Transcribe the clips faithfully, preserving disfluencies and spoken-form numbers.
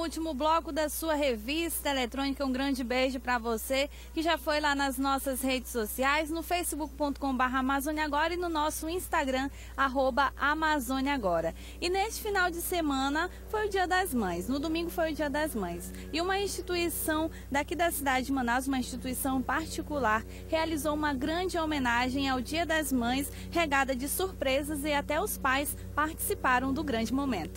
Último bloco da sua revista eletrônica, um grande beijo para você que já foi lá nas nossas redes sociais, no facebook ponto com barra Amazônia Agora e no nosso Instagram, arroba Amazônia Agora. E neste final de semana foi o Dia das Mães, no domingo foi o Dia das Mães. E uma instituição daqui da cidade de Manaus, uma instituição particular, realizou uma grande homenagem ao Dia das Mães, regada de surpresas, e até os pais participaram do grande momento.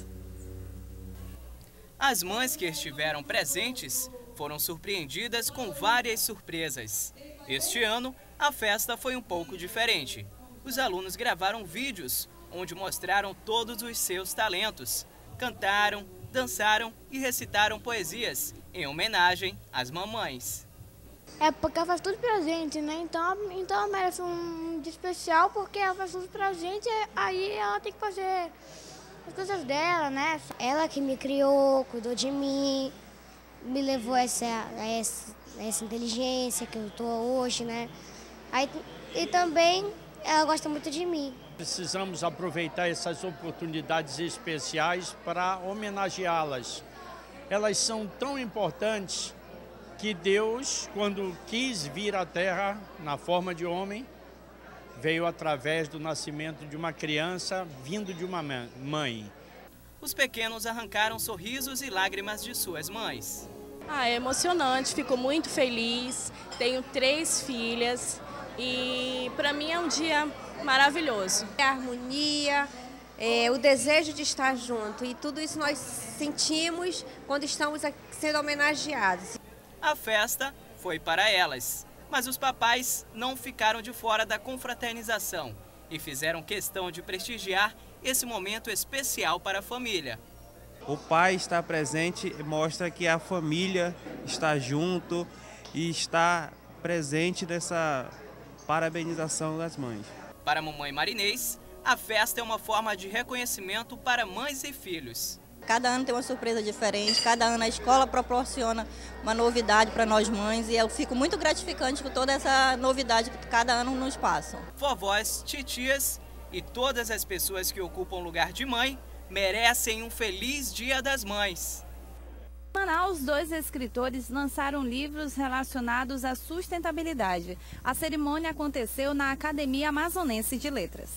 As mães que estiveram presentes foram surpreendidas com várias surpresas. Este ano, a festa foi um pouco diferente. Os alunos gravaram vídeos onde mostraram todos os seus talentos. Cantaram, dançaram e recitaram poesias em homenagem às mamães. É porque ela faz tudo pra gente, né? Então, então ela merece um dia especial porque ela faz tudo pra gente, aí ela tem que fazer as coisas dela, né? Ela que me criou, cuidou de mim, me levou a essa, a essa, a essa inteligência que eu tô hoje, né? Aí, e também ela gosta muito de mim. Precisamos aproveitar essas oportunidades especiais para homenageá-las. Elas são tão importantes que Deus, quando quis vir à Terra na forma de homem, veio através do nascimento de uma criança vindo de uma mãe. Os pequenos arrancaram sorrisos e lágrimas de suas mães. Ah, é emocionante, fico muito feliz. Tenho três filhas e para mim é um dia maravilhoso. A harmonia, é, o desejo de estar junto, e tudo isso nós sentimos quando estamos sendo homenageados. A festa foi para elas. Mas os papais não ficaram de fora da confraternização e fizeram questão de prestigiar esse momento especial para a família. O pai estar presente mostra que a família está junto e está presente nessa parabenização das mães. Para a mamãe Marinês, a festa é uma forma de reconhecimento para mães e filhos. Cada ano tem uma surpresa diferente, cada ano a escola proporciona uma novidade para nós mães e eu fico muito gratificante com toda essa novidade que cada ano nos passam. Vovós, titias e todas as pessoas que ocupam o lugar de mãe merecem um feliz Dia das Mães. Em Manaus, dois escritores lançaram livros relacionados à sustentabilidade. A cerimônia aconteceu na Academia Amazonense de Letras.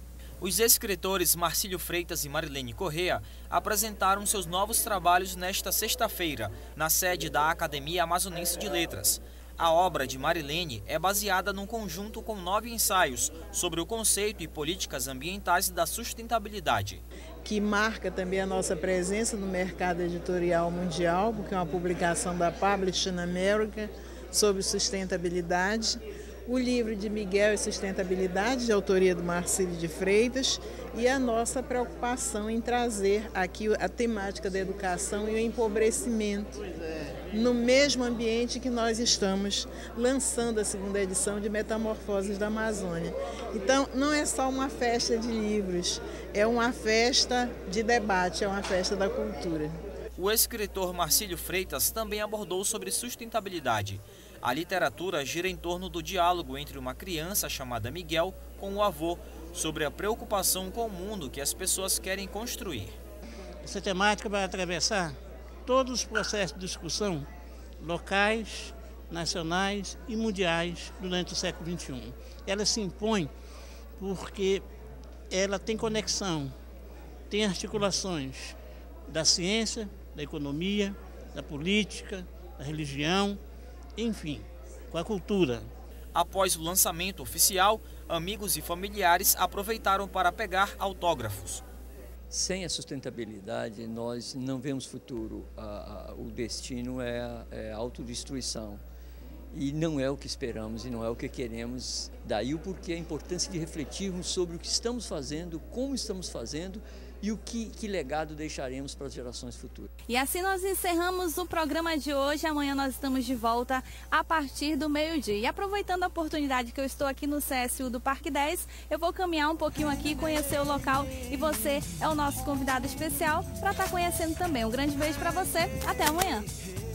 Os escritores Marcílio Freitas e Marilene Correa apresentaram seus novos trabalhos nesta sexta-feira, na sede da Academia Amazonense de Letras. A obra de Marilene é baseada num conjunto com nove ensaios sobre o conceito e políticas ambientais da sustentabilidade. Que marca também a nossa presença no mercado editorial mundial, porque é uma publicação da Publishing America sobre sustentabilidade. O livro de Miguel e Sustentabilidade, de autoria do Marcílio de Freitas, e a nossa preocupação em trazer aqui a temática da educação e o empobrecimento no mesmo ambiente que nós estamos lançando a segunda edição de Metamorfoses da Amazônia. Então, não é só uma festa de livros, é uma festa de debate, é uma festa da cultura. O escritor Marcílio Freitas também abordou sobre sustentabilidade. A literatura gira em torno do diálogo entre uma criança chamada Miguel com o avô sobre a preocupação com o mundo que as pessoas querem construir. Essa temática vai atravessar todos os processos de discussão locais, nacionais e mundiais durante o século vinte e um. Ela se impõe porque ela tem conexão, tem articulações da ciência, da economia, da política, da religião, enfim, com a cultura. Após o lançamento oficial, amigos e familiares aproveitaram para pegar autógrafos. Sem a sustentabilidade, nós não vemos futuro. A, a, o destino é a, é a autodestruição. E não é o que esperamos e não é o que queremos. Daí o porquê a importância de refletirmos sobre o que estamos fazendo, como estamos fazendo e o que, que legado deixaremos para as gerações futuras. E assim nós encerramos o programa de hoje. Amanhã nós estamos de volta a partir do meio-dia. E aproveitando a oportunidade que eu estou aqui no C S U do Parque dez, eu vou caminhar um pouquinho aqui, conhecer o local, e você é o nosso convidado especial para estar conhecendo também. Um grande beijo para você, até amanhã.